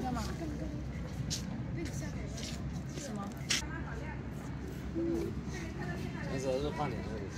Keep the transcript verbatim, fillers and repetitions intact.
干嘛？什么？ 那时候是换脸那里。